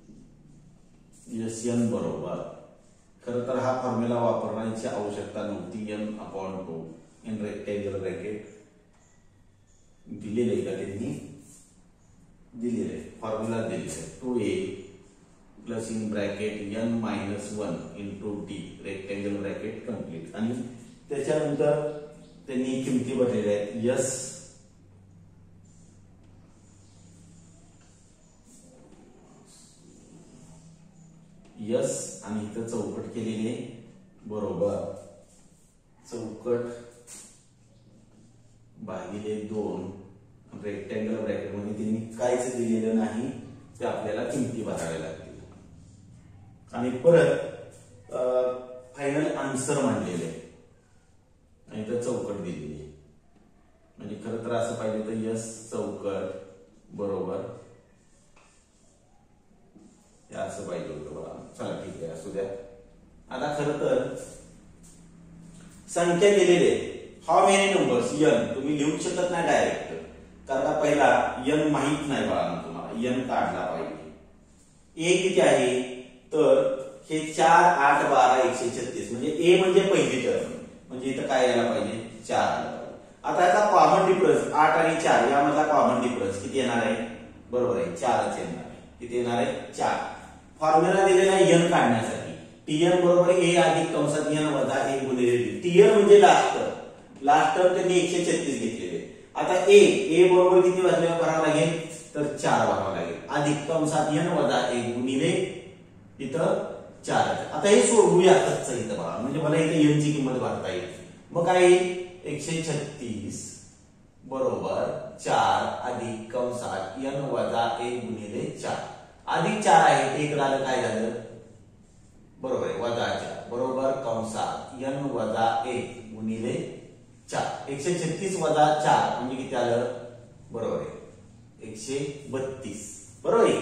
एसएन बरोबर. खरं तर हा फॉर्म्युला वापरण्याची आवश्यकता नव्हती. N upon two in rectangle bracket दिलेले का त्यांनी दिलेले फॉर्म्युला दिलेले two A plus in bracket N minus one into D rectangle bracket complete. आणि त्याच्यानंतर त्यांनी किमती भरलेल्या आहेत यस यस आणि इथं चौकट केलेले बरोबर चौकट भागिले दोन रेक्टँगल ब्रॅकेट मध्ये त्यांनी काहीच दिलेलं नाही ते आपल्याला किमती भराव्या लागतील. आणि परत फायनल आन्सर मांडलेले आणि तर चौकट दिलेली आहे. म्हणजे खरं तर असं पाहिजे तर यस चौकट बरोबर हे असं पाहिजे होतं बघा. चला ठीक आहे असू द्या. आता खरं तर संख्या दिलेली आहे. हाऊ मेनी नंबर्स एन तुम्ही लिहू शकत नाही डायरेक्ट कारण पहिला एन माहित नाही बघा तुम्हाला एन काढला पाहिजे. ए किती आहे तर हे चार आठ बारा एकशे छत्तीस म्हणजे ए म्हणजे पहिली टर्म म्हणजे इथं काय यायला पाहिजे चार आला पाहिजे. आता याचा कॉमन डिफरन्स आठ आणि चार यामधला कॉमन डिफरन्स किती येणार आहे बरोबर आहे चारच येणार आहे. किती येणार आहे चार. फॉर्म्युला दिलेला आहे एन काढण्यासाठी टीएन बरोबर ए अधिक कंसात एन वजा एक गुणिले डी. टीएन म्हणजे लास्ट टर्म. लास्ट टर्म त्यांनी एकशे छत्तीस घेतलेले. आता ए ए बरोबर किती भरावं लागेल तर चार भरावं लागेल अधिक कंसात एन वजा एक गुणिले इथं चार. आता हे सोडवूया कच्च इथं बघा म्हणजे मला इथं एन ची किंमत भरता येईल. मग काय एकशे छत्तीस बरोबर चार अधिक कंसात एन वजा एक गुणिले चार. अधिक चार आहे एक झालं काय झालं बरोबर आहे वजा चार बरोबर कंसात एन वजा एक गुणिले चार. एकशे छत्तीस वजा चार म्हणजे किती आलं बरोबर आहे एकशे बत्तीस बरोबर आहे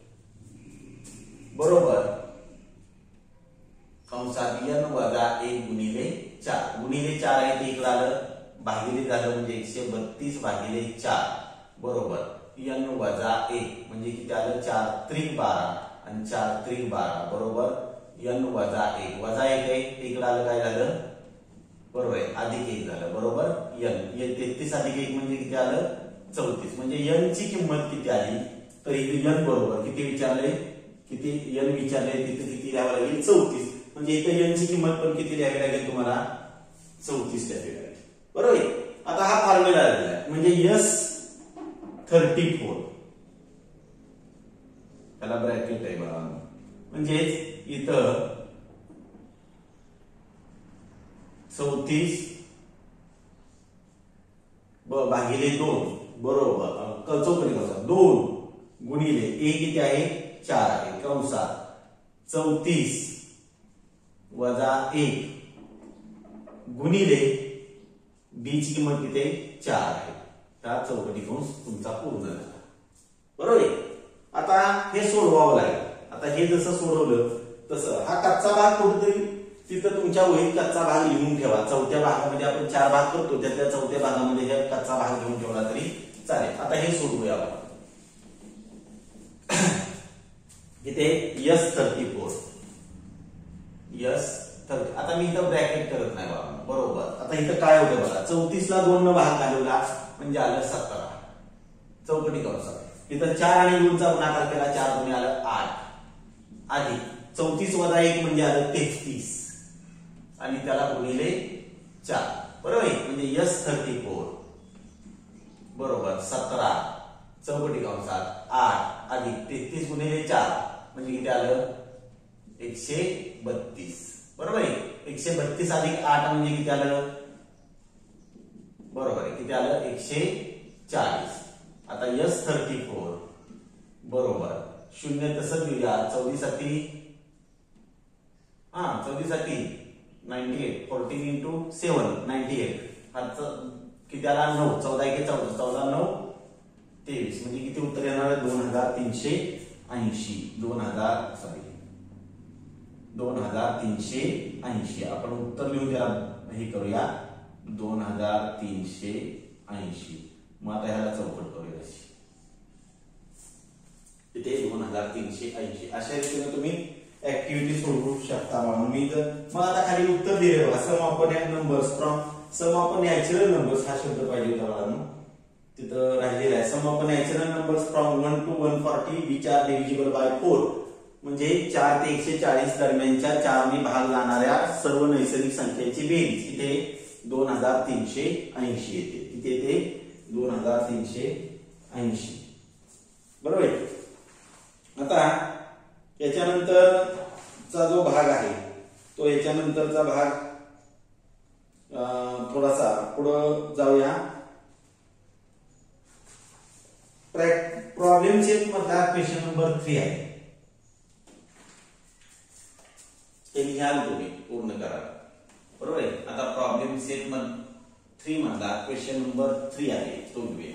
बरोबर कंसात एन वजा एक गुणिले चार. गुणिले चार आहे ते एक झालं भागिले झालं म्हणजे एकशे बत्तीस भागिले चार बरोबर एन वजा एक म्हणजे किती आलं चार त्रिक बारा आणि चार त्रिक बारा बरोबर एन वजा एक वजा एक आहे एक आलं काय झालं बरोबर आहे अधिक एक झालं बरोबर एन तेहतीस अधिक एक म्हणजे किती आलं चौतीस. म्हणजे एन ची किंमत किती आली तर इथे एन बरोबर किती विचारले किती एन विचारले तिथे किती लिहावं लागेल चौतीस. म्हणजे इथे एन ची किंमत पण किती लिहावी लागेल तुम्हाला चौतीस लिहावी लागेल बरोबर आहे. आता हा फॉर्म्युला दिलाय म्हणजे यस थर्टी फोर त्याला ब्रॅकेट आहे बघा म्हणजेच इथं चौतीस भागिले दोन बरोबर चौकटी कंसात दोन गुणिले ए किती आहे चार आहे कंसात चौतीस वजा एक गुणिले डी ची किंमत किती चार आहे. त्या चौकटी कंस तुमचा पूर्ण झाला बरोबर आहे. आता हे सोडवावं लागेल. आता हे जसं सोडवलं तसं हा कच्चा भाग कुठेतरी तिथं तुमच्या वहीत कच्चा भाग लिहून ठेवा. चौथ्या भागामध्ये आपण चार भाग करतो त्यातल्या चौथ्या भागामध्ये हे कच्चा भाग लिहून ठेवला तरी चालेल. आता हे सोडवूया आपण. इथे S thirty four S thirty. आता मी इथं ब्रॅकेट करत नाही बाबा बरोबर. आता इथं काय होतं बघा, चौतीस ला दोन न भाग घालवला म्हणजे आलं सतरा चौकटी कंसात. इथं चार आणि दोनचा गुणाकार केला, चार दोन्ही आलं आठ, अधिक चौतीस वजा एक म्हणजे आलं तेहतीस आणि त्याला गुणिले चार, बरोबर आहे. म्हणजे यस थर्टी फोर बरोबर सतरा चौकटी कंसात आठ अधिक तेहतीस गुणिले चार म्हणजे किती आलं एकशे बत्तीस, बरोबर आहे. एकशे बत्तीस अधिक आठ म्हणजे किती आलं, बरोबर आहे, किती आलं एकशे चाळीस. आता यस थर्टी फोर बरोबर शून्य तसंच लिहूया, चौदीसाठी हा चौदीसाठी ninety eight fourteen into seven ninety eight हा किती आला नऊ, चौदा एक चौदा, चौदा नऊ तेवीस म्हणजे किती उत्तर येणार दोन हजार तीनशे ऐंशी दोन हजार सॉरी दोन हजार तीनशे ऐंशी. आपण उत्तर लिहून द्या हे करूया दोन हजार तीनशे ऐंशी. मग आता ह्याला चौकट करूया अशी, इथे दोन हजार तीनशे ऐंशी. अशा रीतीने तुम्ही ऍक्टिव्हिटी सोडवू शकता. म्हणून मी जर मग आता खाली उत्तर दिले बघा, sum of numbers from sum of natural numbers हा शब्द पाहिजे होता मला, तिथं राहिलेला आहे. Sum of natural numbers from one to one forty which are divisible by four म्हणजे चार ते एकशे चाळीस दरम्यानच्या चारने भाग जाणाऱ्या सर्व नैसर्गिक संख्यांची बेरीज इथे दोन हजार तीनशे ऐंशी येते. किती येते दोन हजार तीनशे ऐंशी, बरोबर आहे. आता याच्यानंतरचा जो भाग आहे तो याच्यानंतरचा भाग थोडासा पुढे जाऊया. प्रॉब्लेम सेट मधला क्वेश्चन नंबर थ्री आहे, ते लिहाल तुम्ही पूर्ण करा, बरोबर आहे. आता प्रॉब्लेम सेट मध थ्री मधला क्वेश्चन नंबर थ्री आहे तो घेऊया.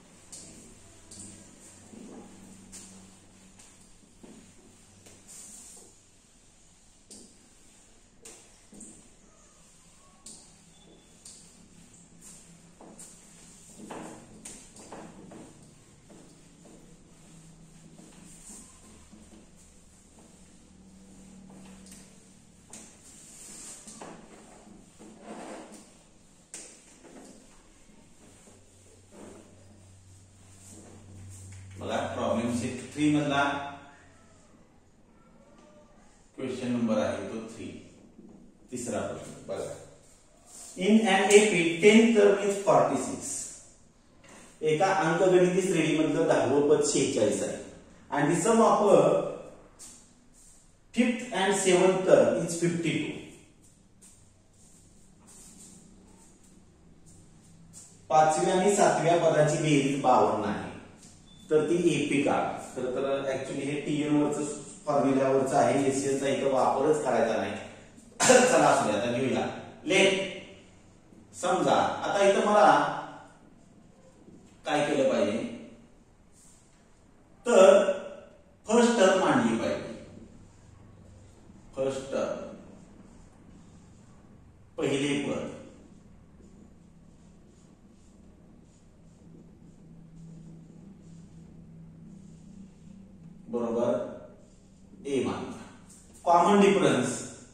प्रॉब्लेम सेट थ्री मधला क्वेश्चन नंबर आहे तो थ्री, तिसरा प्रश्न बघा. In an AP ten term is forty six. एका अंकगणिती श्रेणी मधलं दहावं पद शेहेचाळीस आहे आणि the sum of fifth and seventh term is fifty two. पाचव्या आणि सातव्या पदाची बेरीज बावन्न आहे, तर ती एपी काढ. खरं तर ऍक्च्युली हे टीएन वरच फॉर्म्युल्यावरच आहे, एसीएल चा इथं वापरच करायचा नाही. चला असू द्या, आता घेऊया. लेट समजा आता इथं मला काय केलं पाहिजे, तर फर्स्ट टर्म मांडली पाहिजे. फर्स्ट टर्म पहिले पद बरोबर ए मानला. कॉमन डिफरन्स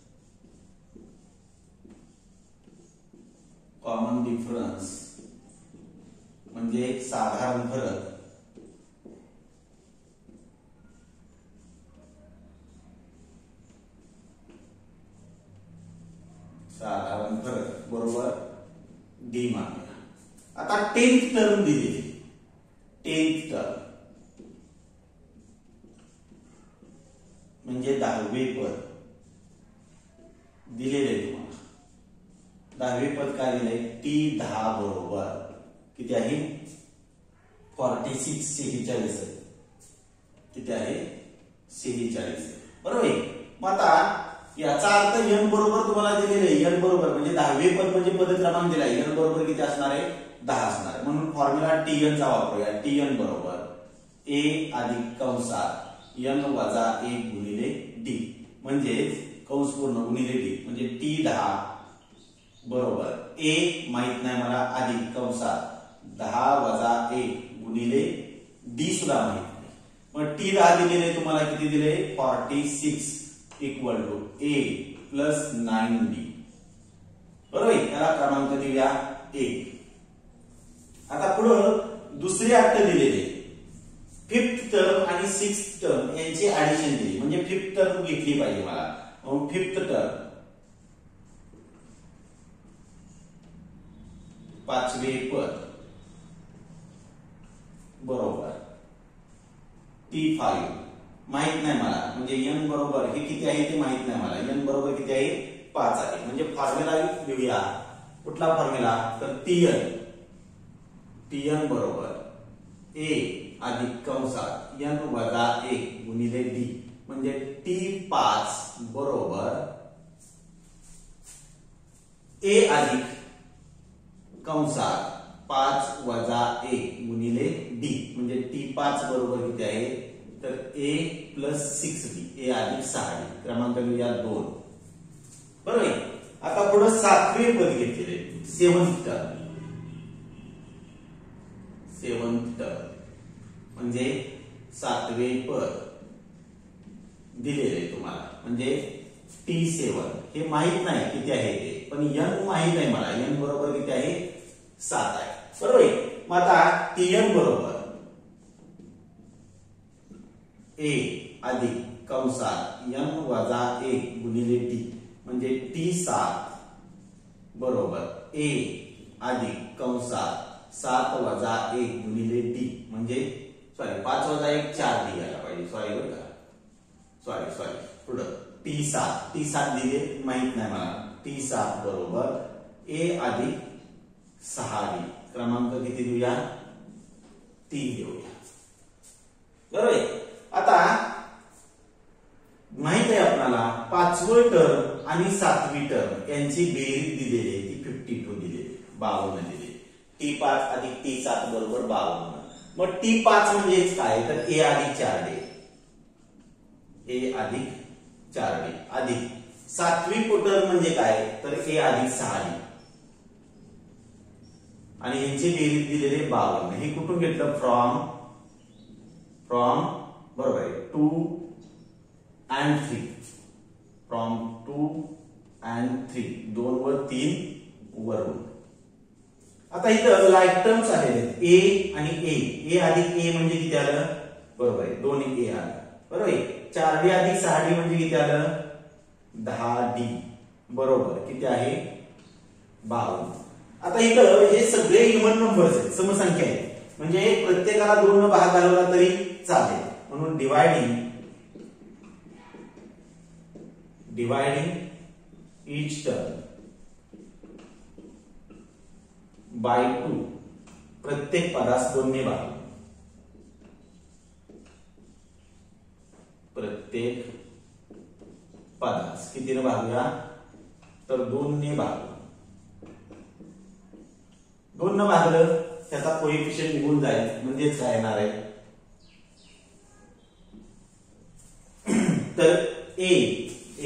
कॉमन डिफरन्स म्हणजे साधारण फरक. साधारण फरक बरोबर डी मानूया. आता टेन्थ टर्म दिली, टेन्थ टर्म म्हणजे दहावे पद दिलेले तुम्हाला. दहावे पद काय दिले, टी दहा बरोबर किती आहे फॉर्टी सिक्स शेहेचाळीस किती आहे शेहेचाळीस, बरोबर आहे. मग आता याचा अर्थ एन बरोबर तुम्हाला दिलेले, एन बरोबर म्हणजे दहावे पद म्हणजे पद क्रमांक दिला, एन बरोबर किती असणार आहे दहा असणार आहे. म्हणून फॉर्म्युला टी एन चा वापरूया. टी एन बरोबर ए अधिक कंसात एन वजा एक गुणिले डी म्हणजे कंस पूर्ण गुणिले डी म्हणजे टी दहा बरोबर ए माहित नाही मला अधिक कंसात दहा वजा एक गुणिले डी सुद्धा माहित नाही. मग टी दहा दिलेले तुम्हाला किती दिले forty six equal to A plus nine D. बरोबर. त्याला क्रमांक देऊया एक. आता पुढं दुसरी अट्ट दिलेली फिफ्थ टर्म आणि सिक्स्थ टर्म यांची ऍडिशन दिली, म्हणजे फिफ्थ टर्म घेतली पाहिजे मला. फिफ्थ टर्म पाचवे पद बरोबर टी फाईव्ह माहित नाही मला, म्हणजे एन बरोबर हे किती आहे ते माहित नाही मला. एन बरोबर किती आहे पाच आहे, म्हणजे फॉर्म्युला लिहूया. कुठला फॉर्म्युला तर टीएन. टीएन बरोबर ए अधिक कंसात एन वजा एक गुणिले डी, म्हणजे टी पाच बरोबर ए अधिक कंसात पाच वजा एक गुणिले डी, म्हणजे टी पाच बरोबर किती आहे तर A plus six D, A अधिक सहा डी. क्रमांक लिहूया दोन. बरोबर. आता पुढे सातवे पद घेतलेले सेवन्थ टर्म. सेवन्थ टर्म म्हणजे सातवे पद दिलेले तुम्हाला, म्हणजे टी सेवन. हे माहित नाही किती आहे ते, पण एन माहित आहे मला. एन बरोबर किती आहे सात आहे. बरोबर. मग आता टी एन बरोबर ए अधिक कंसात एन वजा एक गुणिले टी, म्हणजे टी सात बरोबर ए अधिक कंसात सात वजा एक गुणिले डी, म्हणजे सॉरी पाच वजा एक चार डी यायला पाहिजे. सॉरी बरं का, सॉरी सॉरी पुढं टी सात. टी सात दिले माहित नाही मला. टी सात बरोबर ए अधिक सहा डी. क्रमांक किती देऊया तीन देऊया. बरोबर. आता माहित आहे आपल्याला पाचवं टर्म आणि सातवी टर्म यांची बेरीज दिलेली आहे ती फिफ्टी टू दिलेली, बावन्न दिलेली. टी पाच अधिक टी सात बरोबर बावन्न. मग टी पाच म्हणजेच काय तर ए अधिक चार डे, ए अधिक चार डे अधिक सातवी टर्म म्हणजे काय तर ए अधिक सहा डी, आणि यांची बेरीज दिलेले बावन्न. हे कुठून घेतलं फ्रॉम फ्रॉम बरोबर आहे two and three. From two and three, दोन व तीन वरून. आता इथं लाईक टर्म्स आहेत ए आणि ए. ए अधिक ए म्हणजे किती आलं बरोबर आहे दोन ए आलं. बरोबर आहे. चार डी अधिक सहा डी म्हणजे किती आलं दहा डी बरोबर किती आहे बावन्न. आता इथं हे सगळे इव्हन नंबर्स आहेत, समसंख्या आहेत, म्हणजे प्रत्येकाला दोन भाग घालवला तरी चालेल. म्हणून dividing dividing each term by two, प्रत्येक पदास दोनने भाग, प्रत्येक पदास कितीने भागूया तर दोन ने भागू. दोन न भागलं त्याचा कोएफिशियंट निघून जाईल, म्हणजेच काय येणार आहे तर ए ए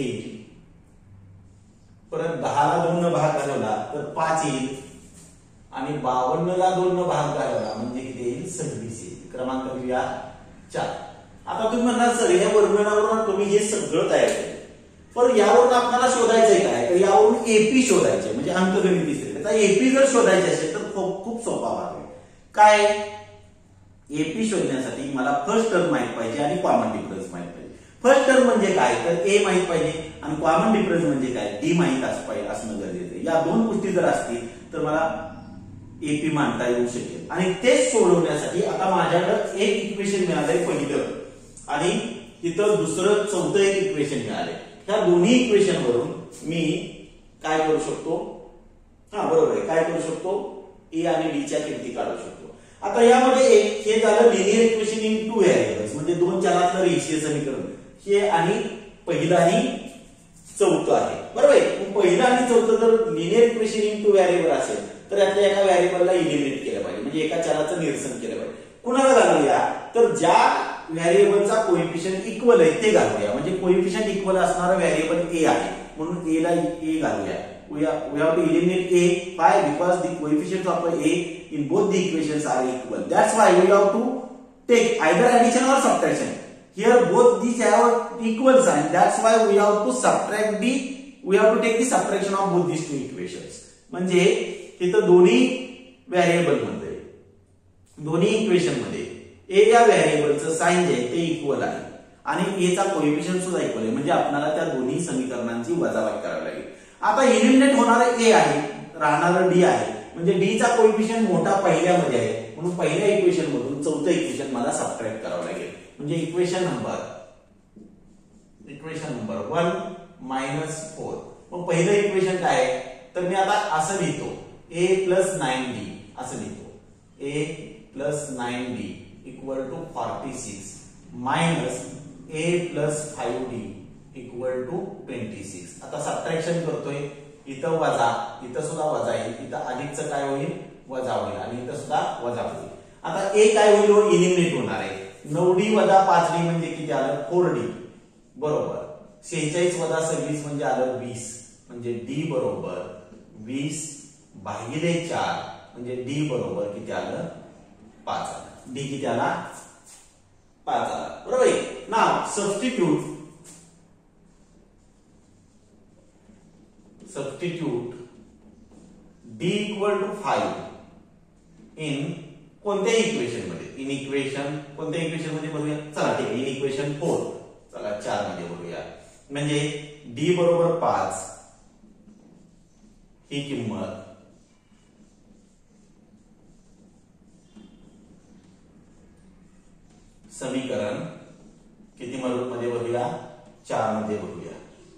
परत दहा ला दोन न भाग घालवला तर पाच येईल, आणि बावन्न ला दोन न भाग घालवला म्हणजे किती येईल सव्वीस येईल. क्रमांक लिहूया चार. आता तुम्ही म्हणणार सर या वर्गमूळावरून तुम्ही हे सगळं तयार केलं, पण यावरून आपल्याला शोधायचंय काय तर यावरून एपी शोधायचे, म्हणजे अंकगणित दिसते. त्याचा एपी जर शोधायचे असेल तर खूप खूप सोपा भाग आहे. काय एपी शोधण्यासाठी मला फर्स्ट टर्म माहित पाहिजे आणि कॉमन डिफरन्स माहित पाहिजे. फर्स्ट टर्म म्हणजे काय तर ए माहित पाहिजे आणि कॉमन डिफरन्स म्हणजे काय डी माहित असणं गरजेचं आहे. या दोन गोष्टी जर असतील तर मला एपी मांडता येऊ शकेल. आणि तेच सोडवण्यासाठी आता माझ्याकडे एक इक्वेशन मिळालंय पहिलं, आणि तिथं दुसरं चौथं एक इक्वेशन मिळालंय. ह्या दोन्ही इक्वेशन वरून मी काय करू शकतो हा बरोबर आहे काय करू शकतो ए आणि डी च्या किमती काढू शकतो. आता यामध्ये एक हे झालं linear equation in two variables, म्हणजे दोन चलातलं रेषीय समीकरण हे, आणि पहिलं आणि चौथं आहे. बरोबर आहे. पहिलं आणि चौथं जर linear equation in two variable असेल तर यातल्या एका व्हेरिएबलला इलिमिनेट केलं पाहिजे, म्हणजे एका चलाचं निरसन केलं पाहिजे. कुणाला घालूया तर ज्या व्हेरिएबलचा कोएफिशियंट इक्वल आहे ते घालूया, म्हणजे कोएफिशियंट इक्वल असणारा व्हेरिएबल ए आहे म्हणून ए ला ए घालूया. we have, we have to eliminate a. Why? Because the coefficients of a in both the equations are equal. That's why we have to take either addition or subtraction. Here both these have equal sign. That's why we have to subtract the we have to take the subtraction of both this two equations. म्हणजे तिथं दोन्ही व्हेरिएबल मध्ये दोन्ही इक्वेशन मध्ये ए या व्हेरिएबलचं साइन जे आहे ते इक्वल आहे आणि एचा कोएफिशियंट सुद्धा इक्वल आहे. म्हणजे आपल्याला त्या दोन्ही समीकरणांची वजाबाकी करावी लागेल. आता इलिमिनेट होणारं ए आहे, राहणारं डी आहे. म्हणजे डी चा कोएफिशियंट मोठा पहिल्यामध्ये आहे म्हणून पहिल्या इक्वेशन मधून चौथं इक्वेशन मला सबट्रॅक्ट करावं लागेल. म्हणजे equation number equation number one minus four. मग पहिलं इक्वेशन काय आहे तर मी आता असं लिहितो ए प्लस नाईन डी असं लिहितो A plus nine D equal to forty six minus A plus five D equal to twenty six. आता सबट्रॅक्शन करतोय, इथं वजा, इथं सुद्धा वजा येईल, इथं अधिकचं काय होईल वजा होईल आणि इथं सुद्धा वजा होईल. आता ए काय होईल हो इलिमिनेट होणार आहे. नऊ डी वजा पाच डी म्हणजे किती आलं फोर डी बरोबर. शेहेचाळीस वजा सव्वीस म्हणजे आलं वीस. म्हणजे डी बरोबर वीस भागिले चार म्हणजे डी बरोबर किती आलं पाच आलं. डी किती आला पाच आला बरोबर. Now substitute substitute D equal to five in कोणत्या इक्वेशन मध्ये. इन इक्वेशन कोणत्या इक्वेशन मध्ये बघूया. चला ठीक आहे इन इक्वेशन फोर. चला चार मध्ये बघूया. म्हणजे डी बरोबर पाच ही किंमत समीकरण किती मध्ये बघूया चार मध्ये बघूया.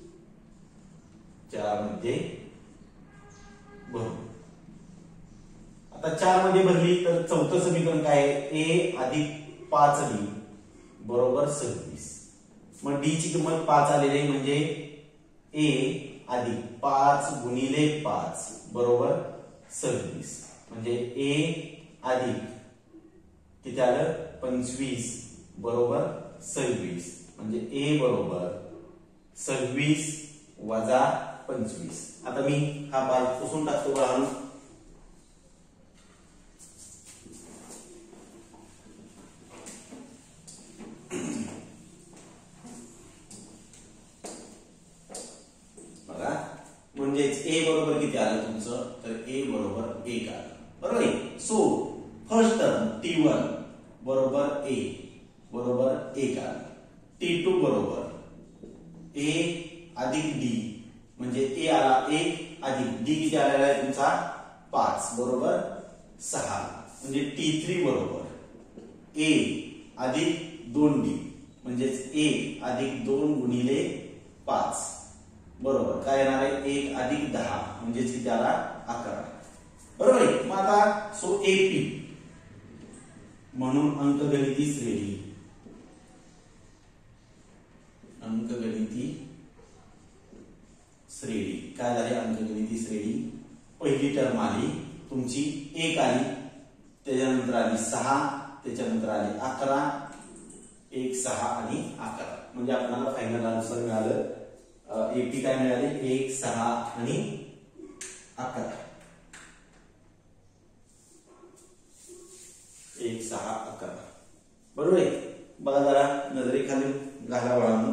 चार मध्ये भरू. आता चार मध्ये भरली तर चौथं समीकरण काय आहे ए अधिक पाच डी बरोबर सव्वीस. मग डी ची किंमत पाच आलेली आहे म्हणजे ए अधिक पाच गुणिले पाच बरोबर सव्वीस. म्हणजे ए अधिक किती आलं पंचवीस बरोबर सव्वीस. म्हणजे ए बरोबर सव्वीस वजा पंचवीस. आता मी हा भाग पुसून टाकतो बघा. बघा म्हणजेच ए बरोबर किती आलं तुमचं तर ए बरोबर एक आलं बरोबर आहे. So first term T one बरोबर ए बरोबर एक आलं. टी टू बरोबर ए अधिक डी म्हणजे ए आला एक अधिक डी किती आलेला आहे तुमचा पाच बरोबर सहा. म्हणजे टी थ्री बरोबर ए अधिक दोन डी म्हणजेच ए अधिक दोन गुणिले पाच बरोबर काय येणार आहे एक अधिक दहा म्हणजेच किती आला अकरा बरोबर आहे. मग आता सो ए पी म्हणून अंकगणिती श्रेणी अंकगणिती श्रेणी काय झाली अंकगणिती श्रेणी. पहिली टर्म आली तुमची एक आली, त्याच्यानंतर आली सहा, त्याच्यानंतर आली अकरा, एक सहा आणि अकरा. म्हणजे आपल्याला फायनल आन्सर मिळालं एपी काय मिळाले एक सहा आणि अकरा. एक सहा अकरा बरोबर आहे. बघा जरा नजरेखाली घाला बाळांनो.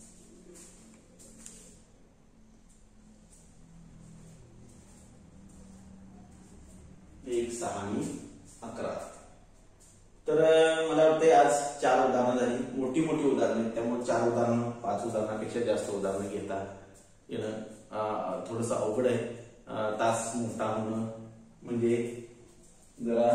एक सहा आणि अकरा. तर मला वाटतं आज चार उदाहरणं झाली, मोठी मोठी उदाहरणं, त्यामुळे चार उदाहरणं पाच उदाहरणापेक्षा जास्त उदाहरणं घेता येणं थोडंसं अवघड आहे. तास मोठा होणं म्हणजे जरा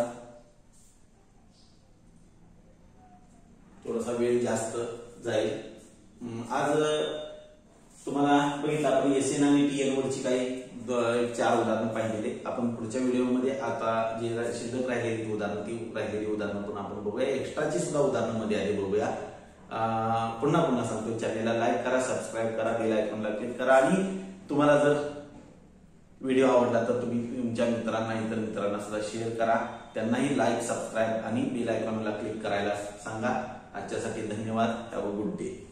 थोडासा वेळ जास्त जाईल. आज तुम्हाला बघितलं आपण एस एन आणि टी एन वरची काही चार उदाहरणं पाहिलेले. आपण पुढच्या व्हिडिओमध्ये आता जे शिल्लक राहिलेली उदाहरणं ती राहिलेली उदाहरणं पण आपण बघूया. एक्स्ट्राची सुद्धा उदाहरणं मध्ये आली बघूया. पुन्हा पुन्हा सांगतो चॅनेलला लाईक करा, सबस्क्राईब करा, बेल आयकॉनला क्लिक करा आणि तुम्हाला जर व्हिडिओ आवडला तर तुम्ही तुमच्या मित्रांना इतर मित्रांना सुद्धा शेअर करा. त्यांनाही लाईक, सबस्क्राईब आणि बेल आयकॉनला क्लिक करायला सांगा. आजच्यासाठी धन्यवाद. Have a good day.